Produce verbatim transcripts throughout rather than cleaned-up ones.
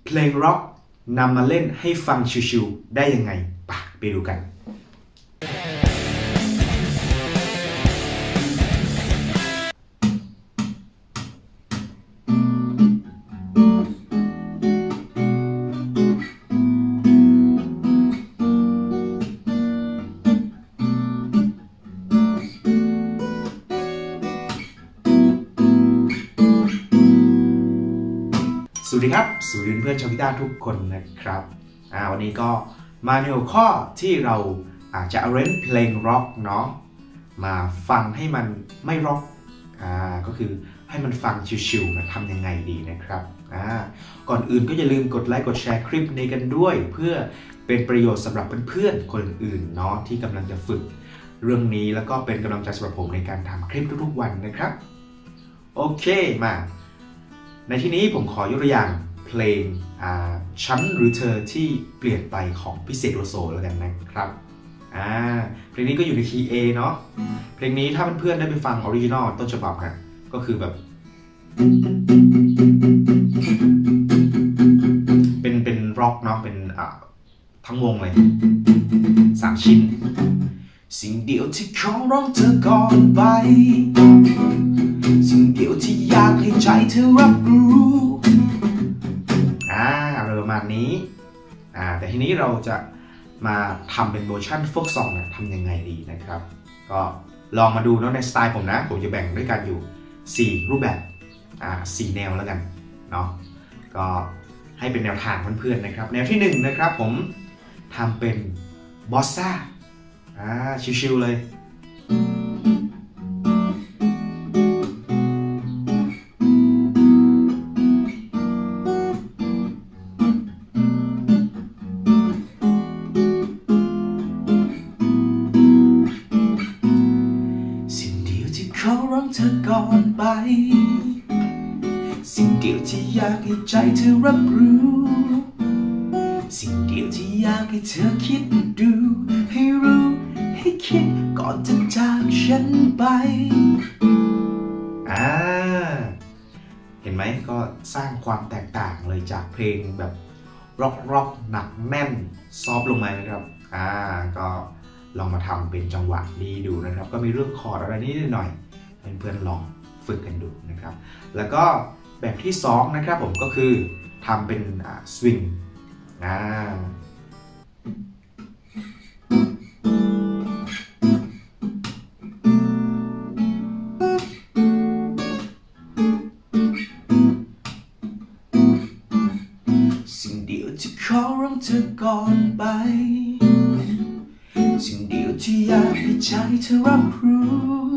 เพลงร็อกนำมาเล่นให้ฟังชิวๆได้ยังไงไปไปดูกันสวัสดีครับสวัสดีเพื่อนชาวกีตาร์ทุกคนนะครับวันนี้ก็มาในหัวข้อที่เราอาจจะเอาเล่นเพลงร็อกเนาะมาฟังให้มันไม่ร็อกก็คือให้มันฟังชิวๆนะทำยังไงดีนะครับก่อนอื่นก็อย่าลืมกดไลค์กดแชร์คลิปนี้กันด้วยเพื่อเป็นประโยชน์สำหรับเพื่อนๆคนอื่นเนาะที่กำลังจะฝึกเรื่องนี้แล้วก็เป็นกำลังใจสำหรับผมในการทำคลิปทุกๆวันนะครับโอเคมาในที่นี้ผมขอยกตัวอย่างเพลงฉันหรือเธอที่เปลี่ยนไปของพี่เสกโลโซแล้วกันนะครับเพลงนี้ก็อยู่ในคีย์ A เนาะเพลงนี้ถ้าเพื่อนๆได้ไปฟังออริจินอลต้นฉบับนะก็คือแบบเป็นเป็นร็อกเนาะเป็นทั้งวงเลยสามชิ้นสิ่งเดียวที่ขอร้องเธอก่อนไปสิ่งเดียวที่อยากให้ใจเธอรับรู้อ่าอะไรประมาณนี้อ่าแต่ทีนี้เราจะมาทำเป็นเวอร์ชันโฟล์คซองนะทำยังไงดีนะครับก็ลองมาดูเนาะในสไตล์ผมนะผมจะแบ่งด้วยกันอยู่สี่รูปแบบอ่าสี่แนวแล้วกันเนาะก็ให้เป็นแนวทางเพื่อนๆนะครับแนวที่หนึ่งนะครับผมทำเป็นบอสซ่าอ่าชิวๆเลยขอร้องเธอก่อนไปสิ่งเดียวที่อยากให้ใจเธอรับรู้สิ่งเดียวที่อยากให้เธอคิดดูให้รู้ให้คิดก่อนจะจากฉันไปอ่าเห็นไหมก็สร้างความแตกต่างเลยจากเพลงแบบร็อกร็อกหนักแน่นซอฟลงมานะครับอ่าก็ลองมาทำเป็นจังหวะดีดูนะครับก็มีเรื่องคอร์ดอะไรนิดหน่อยเพื่อนๆลองฝึกกันดูนะครับแล้วก็แบบที่สองนะครับผมก็คือทำเป็นสวิงอ่าสิ่งเดียวที่ขอร้องเธอก่อนไปสิ่งเดียวที่อยากให้ใจเธอรับรู้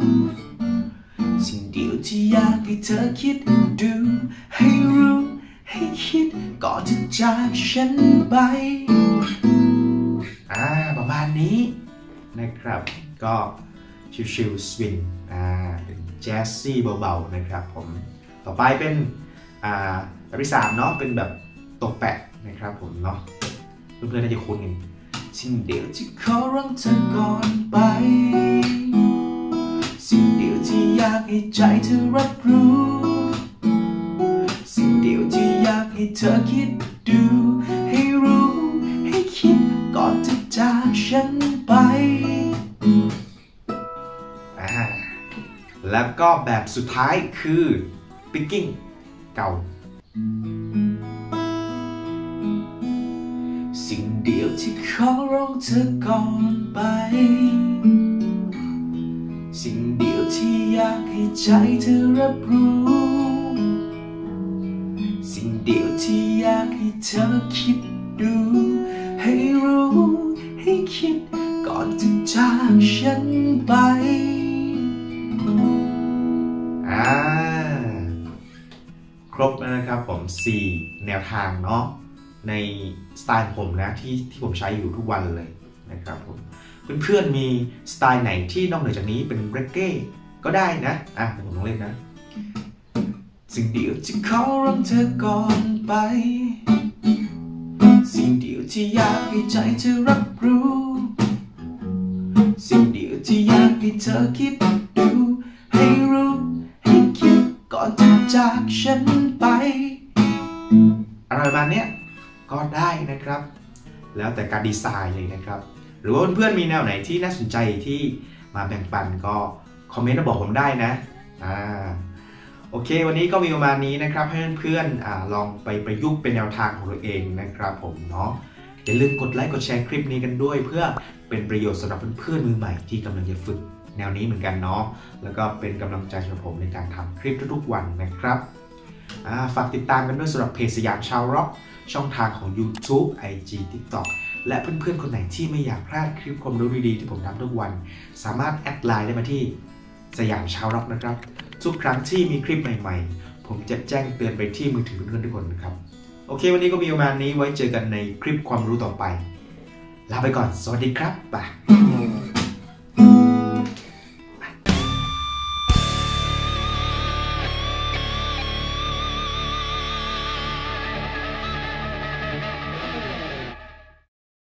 สิ่งเดียวที่อยากให้เธอคิดดูให้รู้ให้คิดก่อนจะจากฉันไปอ่าประมาณนี้นะครับก็ชิลๆสวิงอ่าเป็นแจ๊สซี่เบาๆนะครับผมต่อไปเป็นอ่าแบบที่สามเนาะเป็นแบบตกแปะนะครับผมเนาะเพื่อนๆน่าจะคุ้นกันสิ่งเดียวที่ขอร้องเธอก่อนไปสิ่งเดียวที่อยากให้ใจเธอรับรู้สิ่งเดียวที่อยากให้เธอคิดดูให้รู้ให้คิดก่อนจะจากฉันไปอ่าแล้วก็แบบสุดท้ายคือ picking เก่าสิ่งเดียวที่ขอร้องเธอก่อนไปสิ่งเดียวที่อยากให้ใจเธอรับรู้สิ่งเดียวที่อยากให้เธอคิดดูให้รู้ให้คิดก่อนจะจากฉันไปอ่าครบแล้วนะครับผมสี่แนวทางเนาะในสไตล์ผมนะที่ที่ผมใช้อยู่ทุกวันเลยนะครับผมเพื่อนๆมีสไตล์ไหนที่นอกเหนือจากนี้เป็นเรเก้ก็ได้นะอ่ะผมลองเล่นนะสิ่งเดียวที่ขอร้องเธอก่อนไปสิ่งเดียวที่อยากให้ใจเธอรับรู้สิ่งเดียวที่อยากให้เธอคิดดูให้รู้ให้คิดก่อนจะจากฉันไปอะไรร่อยประมาณเนี้ยก็ได้นะครับแล้วแต่การดีไซน์เลยนะครับหรือว่าเพื่อนๆมีแนวไหนที่น่าสนใจที่มาแบ่งปันก็คอมเมนต์มาบอกผมได้นะอ่าโอเควันนี้ก็มีประมาณนี้นะครับให้เพื่อนๆอ่าลองไปประยุกต์เป็นแนวทางของตัวเองนะครับผมเนาะอย่าลืมกดไลค์กดแชร์คลิปนี้กันด้วยเพื่อเป็นประโยชน์สำหรับเพื่อนๆมือใหม่ที่กำลังจะฝึกแนวนี้เหมือนกันเนาะแล้วก็เป็นกำลังใจสำหรับผมในการทำคลิปทุกๆวันนะครับฝากติดตามกันด้วยสำหรับเพจสยามชาวร็อกช่องทางของ YouTube ไอ จี TikTok และเพื่อนๆคนไหนที่ไม่อยากพลาดคลิปความรู้ดีๆที่ผมทำทุกวันสามารถแอดไลน์ได้มาที่สยามชาวร็อกนะครับทุกครั้งที่มีคลิปใหม่ๆผมจะแจ้งเตือนไปที่มือถือเพื่อนๆทุกคนนะครับโอเควันนี้ก็มีประมาณนี้ไว้เจอกันในคลิปความรู้ต่อไปลาไปก่อนสวัสดีครับบ๊าย